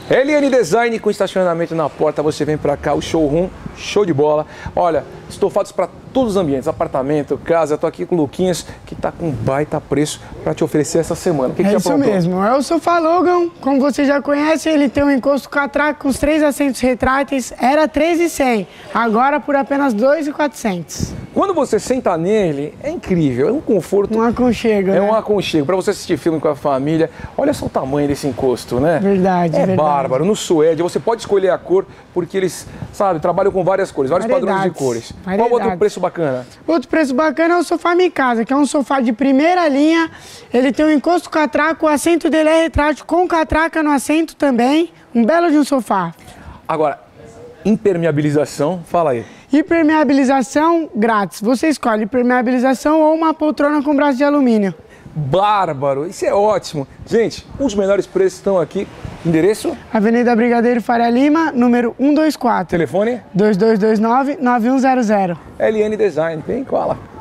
LN Design com estacionamento na porta, você vem pra cá, o showroom, show de bola. Olha, estofados para todos os ambientes, apartamento, casa. Tô aqui com o Luquinhas, que tá com baita preço para te oferecer essa semana. O que É você isso aprontou? mesmo, é o Sofá Logan, como você já conhece, ele tem um encosto catraca com os 3 assentos retráteis, era R$ 3.100, agora por apenas R$ 2.400. Quando você senta nele, é incrível, é um conforto. Um aconchego, É né? um aconchego para você assistir filme com a família. Olha só o tamanho desse encosto, né? Verdade, é verdade. bárbaro. No suede, você pode escolher a cor, porque eles, sabe, trabalham com várias cores, vários padrões de cores. Qual outro Variedades. preço bacana? Outro preço bacana é o Sofá Minha Casa, que é um sofá de primeira linha. Ele tem um encosto catraca, o assento dele é retrátil com catraca no assento também. Um belo de um sofá. Agora, impermeabilização, fala aí. Impermeabilização grátis. Você escolhe impermeabilização ou uma poltrona com braço de alumínio. Bárbaro, isso é ótimo. Gente, os melhores preços estão aqui. Endereço? Avenida Brigadeiro Faria Lima, número 124. Telefone? 2229-9100. LN Design, vem, cola.